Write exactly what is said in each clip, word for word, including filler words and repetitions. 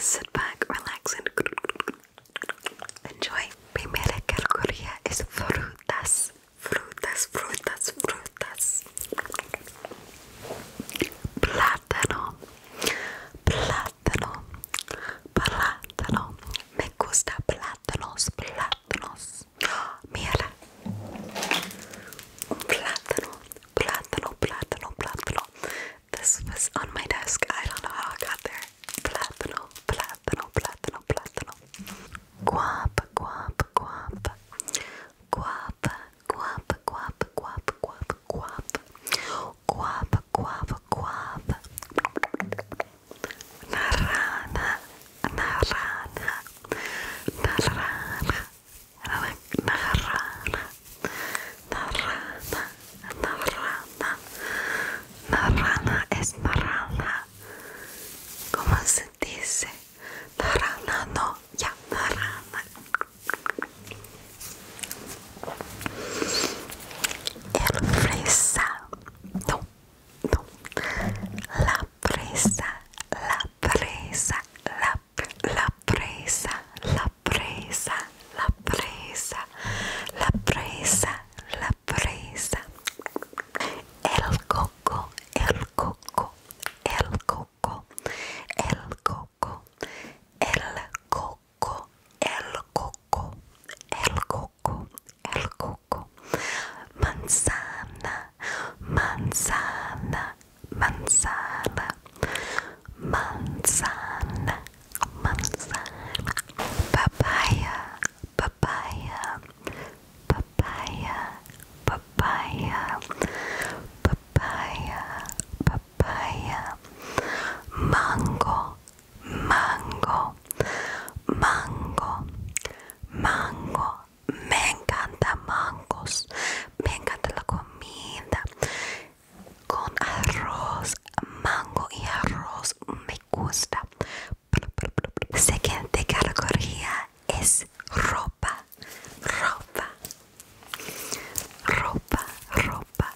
sit back, relax, and enjoy. Primera categoría es frutas, frutas, frutas, frutas. Plátano, plátano, plátano. Me gusta plátanos, plátanos. Mira, un plátano, plátano, plátano, plátano. This was on my desk. I don't know how I got there. Plátano, plátano, plátano, plátano. Guapa, guapa, guapa. Guapa, guapa, guapa, guapa, guapa, guapa. Guapa, guapa, guapa. Naranja, naranja, naranja, naranja, naranja, naranja. Naranja es naranja. ¿Cómo se dice? Naranja, no, ya, naranja. El fresa, no, no. La presa, la presa, la, la presa, la presa, la presa, la presa, la presa. El coco, el coco, el coco, el coco, el coco, el coco, el coco, el coco. Manzana, manzana, manzana, manzana, manzana. Papaya, papaya, papaya, papaya, papaya, papaya. Mango, mango, mango, mango. Me encanta mangos, me encanta la comida con arroz, mango y arroz me gusta. Siguiente categoría es ropa, ropa, ropa, ropa.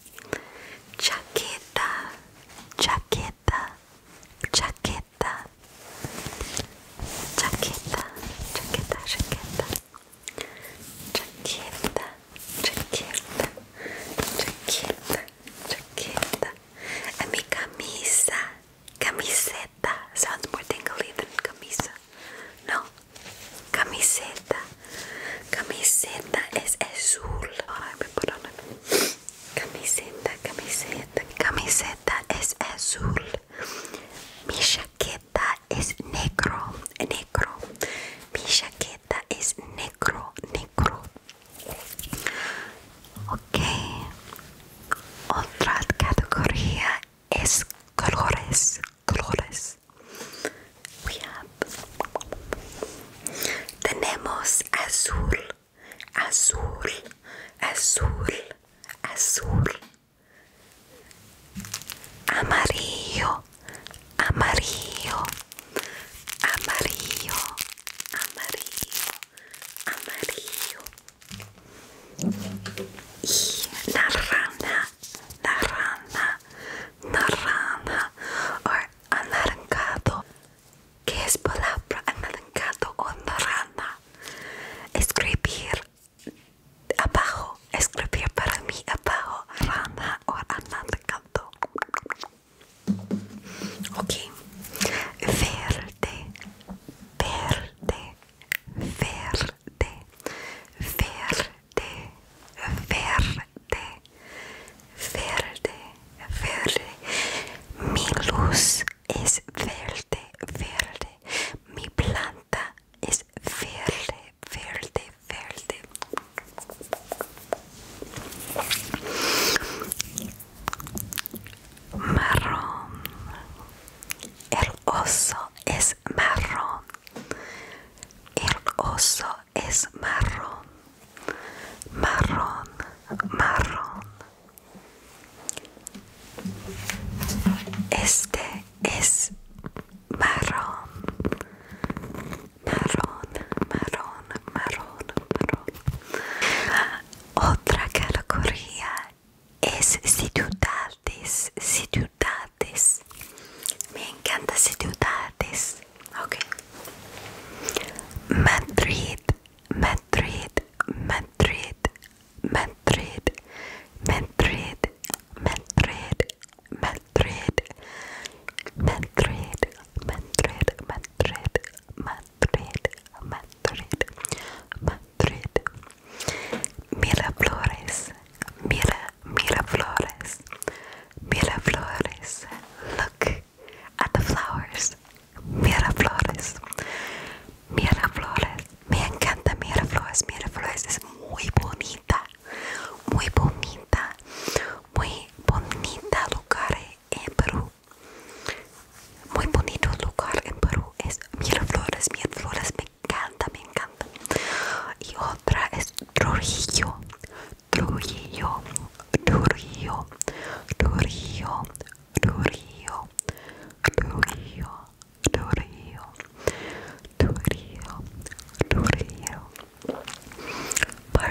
Chaqueta, chaqueta, chaqueta, chaqueta, chaqueta, chaqueta, chaqueta, chaqueta, chaqueta, chaqueta. And mi camisa, camiseta sounds more tingly than camisa. No, camiseta, camiseta es azul. Ahora me put on it. Camiseta, camiseta, camiseta es azul. Mi chaqueta es negro, negro. Mi chaqueta es negro, negro. Ok. Otra categoría es colores, colores. We have. Tenemos azul, azul, azul, azul. Amarillo, amarillo, amarillo, amarillo, amarillo. Y naranja, naranja, naranja, o anaranjado. ¿Qué es palabra anaranjado o naranja? Escribir abajo, escribir para mí abajo, rana o anaranjado. Ok, verde, verde, verde, verde, verde, verde, verde. Mi luz es verde, verde. Mi planta es verde, verde, verde. Marrón. El oso es marrón. El oso es marrón. Marrón, marrón. Este es marrón. Marrón, marrón, marrón, marrón. Otra categoría es ciudades, ciudades. Me encanta ciudades.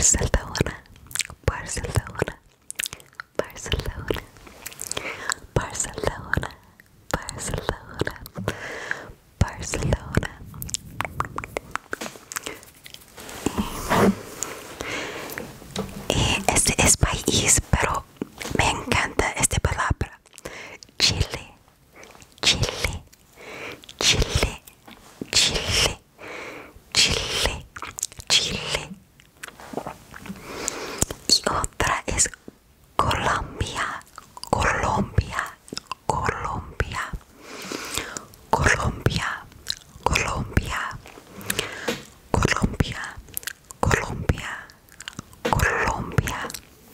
Barcelona, Barcelona, Barcelona, Barcelona, Barcelona, Barcelona. Y este es país, pero me encanta esta palabra. Chile, Chile, Chile, Chile, Chile, Chile. Y otra es Colombia, Colombia, Colombia, Colombia, Colombia, Colombia, Colombia, Colombia.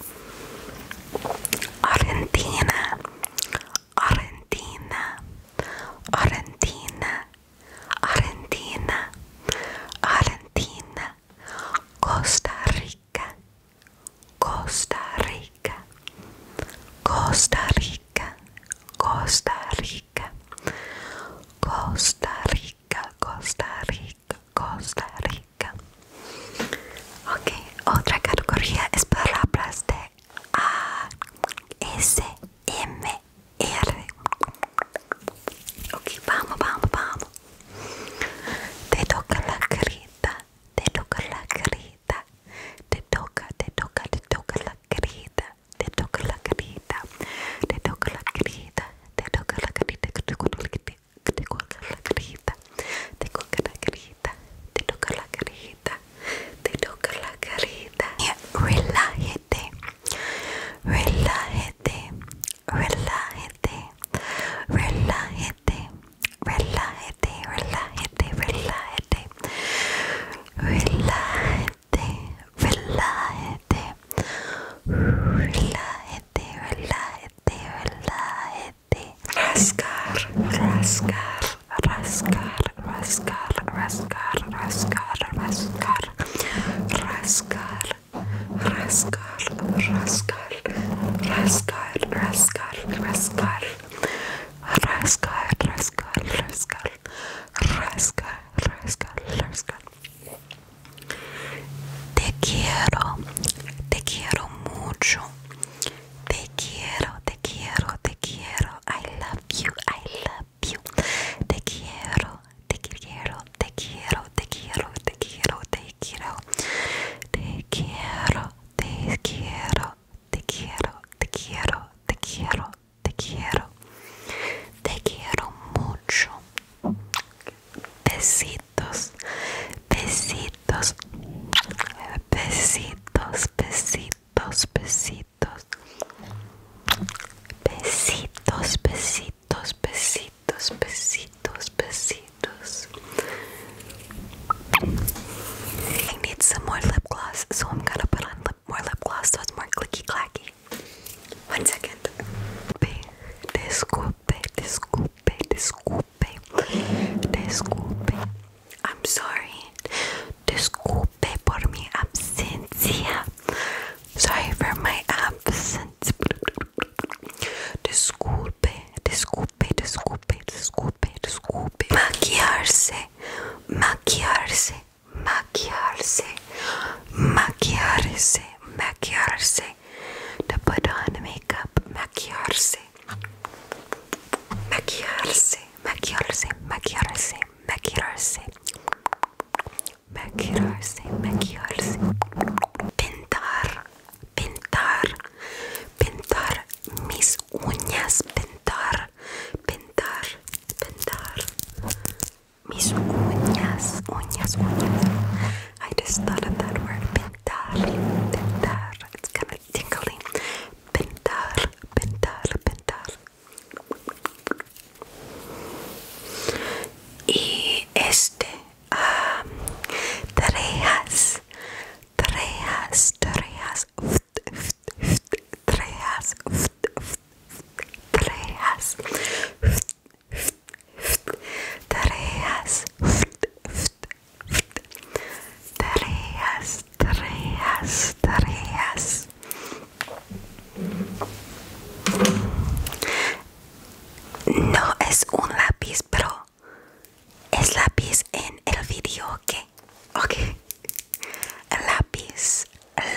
Argentina, Argentina, Argentina, Argentina, Argentina. Costa Rica, Costa Rica, Costa Rica, Costa Rica, Costa Rica, Costa Rica, Costa Rica. Ok, otra categoría es palabras de A S M R. Ok, vamos, vamos, vamos. Te toca la carita, te toca la carita, te toca, te toca, te toca la carita, te toca la carita, te toca la carita, te toca la carita, te toca la carita, te toca la carita, te toca la carita, te toca la carita, te toca la carita. Relájate, relájate, relájate, relájate, relájate, relájate, relájate, relájate, relájate, relájate, relájate, relájate. Rascar, rascar, rascar, rascar, rascar, rascar, rascar, rascar, rascar, rascar, rascar, rascar, rascar, rascar, rascar, rascar, rascar, rascar, rascar. Te quiero, te quiero mucho. Te quiero, te quiero, te quiero. I love you, I love you. Te quiero, te quiero, te quiero, te quiero, te quiero, te quiero. Te quiero, te quiero, te quiero, te quiero, te quiero, te quiero. Te quiero mucho. Besitos, besitos, besitos, besitos, besitos. Besitos, besitos, besitos, besitos, besitos. I need some more lip gloss, so I'm gonna put on lip, more lip gloss so it's more clicky clacky. One second. Disculpe, disculpe, disculpe, disculpe. I'm sorry. Disculpe por mi absencia. Sorry for my absence. Disculpe, disculpe, disculpe, disculpe, disculpe. Maquillarse, maquillarse, maquillarse, maquillarse, maquillarse. To put on makeup, maquillarse. Maquillarse, maquillarse, maquillarse, maquillarse. Maquillarse, maquillarse. Pintar, pintar, pintar mis uñas, pintar, pintar, pintar mis uñas, uñas, uñas. I just thought of that word, pintar, pintar. It's kind of tingly. Pintar, pintar, pintar. Y este, um, trejas, trejas, trejas, trejas, trejas, trejas, tareas, tareas, tareas. No es un lápiz, pero es lápiz en el video, ¿ok? Ok. Lápiz,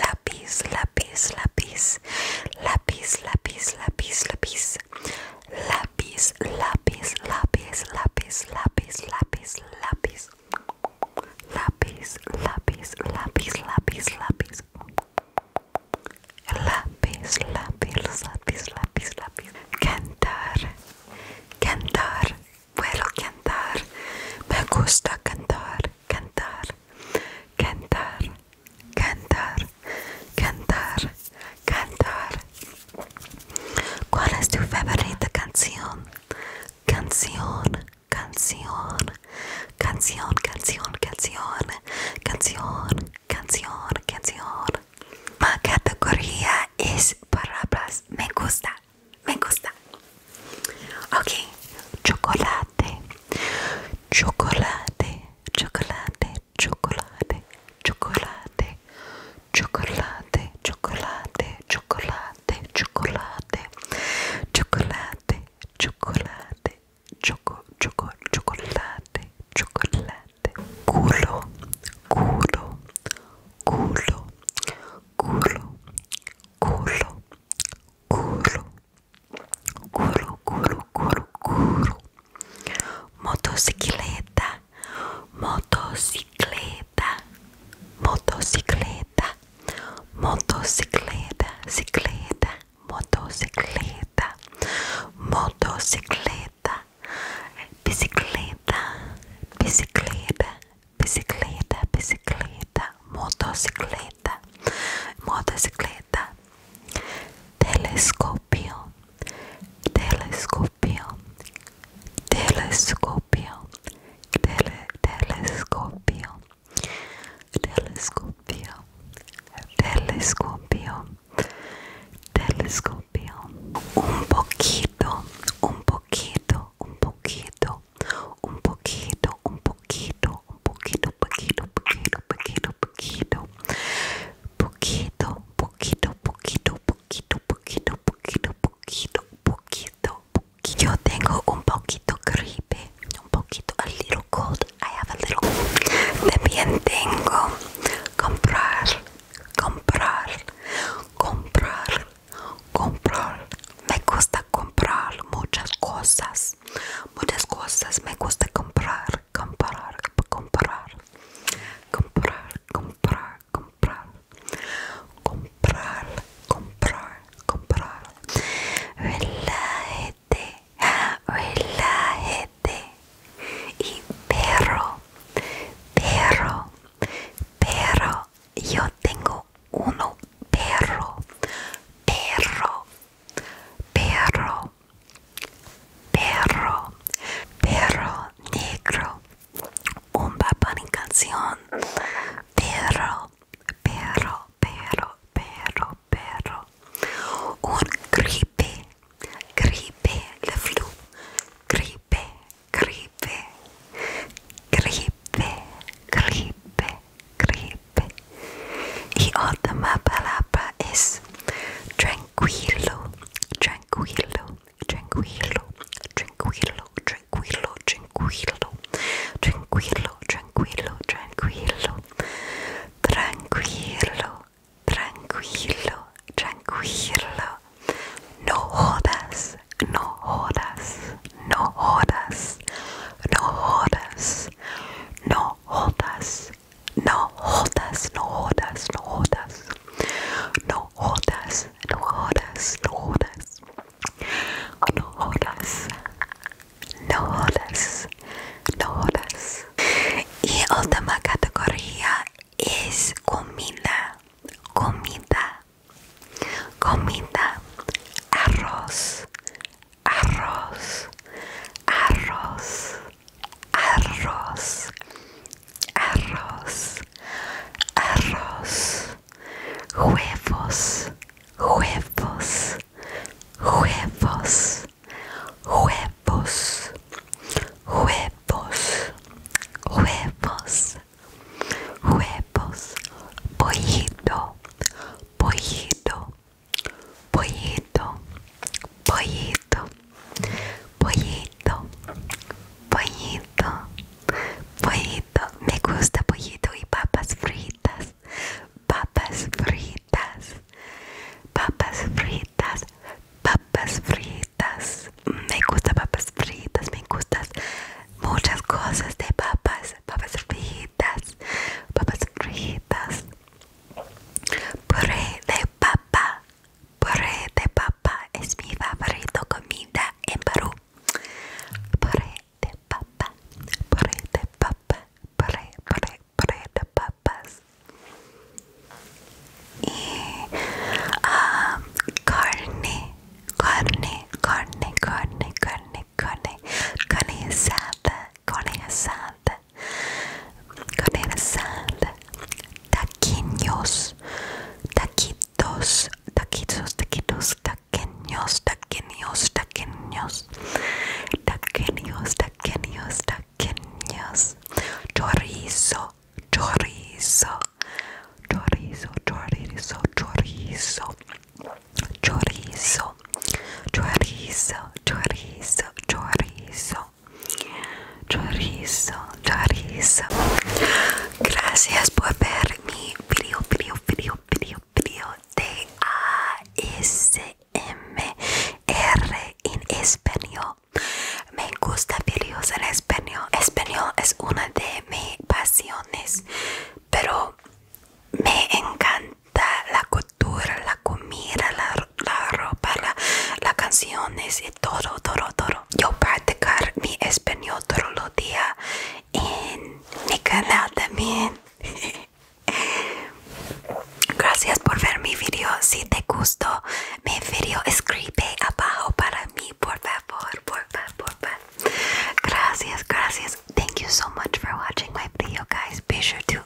gusta cantar, cantar, cantar, cantar, cantar, cantar. ¿Cuál es tu favorita canción? Canción, canción, canción, canción, canción, canción, canción, canción. La categoría es palabras. Me gusta, me gusta. Ok, chocolate, chocolate, chocolate, chocolate, chocolate, chocolate, chocolate, chocolate, chocolate, chocolate, chocolate, choco, choco, chocolate, chocolate, culo, culo, culo, culo, culo, culo, culo, culo, culo, culo, motocicleta, motocicleta, motocicleta, motocicleta, cicleta, motocicleta, motocicleta, bicicleta, bicicleta, bicicleta, bicicleta, motocicleta, motocicleta, telescopio, telescopio, telescopio, tele, telescopio, telescopio, telescopio, telescopio, un poquito, un poquito, un poquito, un poquito, un poquito, un poquito, poquito, poquito, poquito, poquito, poquito, poquito, poquito, poquito, poquito, poquito, poquito, poquito. Yo tengo un poquito gripe, un poquito, a little cold. I have a little. También tengo comprar, comprar, comprar, comprar. Me gusta comprar muchas cosas, muchas cosas. Me gusta comprar, comprar, comprar, comprar, comprar, comprar, comprar, comprar, comprar. Relájate, relájate. Y perro, perro, perro. Yo tengo uno, perro, perro, perro, perro, perro negro. Un Bad Bunny canción. Perro, perro, perro, perro, perro. Un gripe, gripe, le flu. Gripe, gripe, gripe, gripe, gripe. Y última palabra es tranquilo, tranquilo, tranquilo, tranquilo, tranquilo, tranquilo, tranquilo, tranquilo, tranquilo, tranquilo, tranquilo, tranquilo. No jodas, no jodas, no jodas, no jodas, no jodas, no jodas, no jodas, no jodas, no jodas, no jodas, no jodas, no jodas, no jodas, no jodas. chorizo, chorizo, chorizo, chorizo, chorizo, chorizo, chorizo, chorizo, chorizo, chorizo, chorizo. Gracias por ver mi video, video, video, video, video de A S M R en español. Me gusta videos en español. Español es una de mis pasiones, pero me encanta la cultura, la comida, la, la ropa, la, las canciones y todo, todo, todo. Yo practicar mi español todos los días en mi canal también. Gracias por ver mi video. Si te gustó mi video, escribe abajo para mí, por favor, por favor, por favor. Gracias, gracias. Thank you so much for watching my video, guys. Be sure to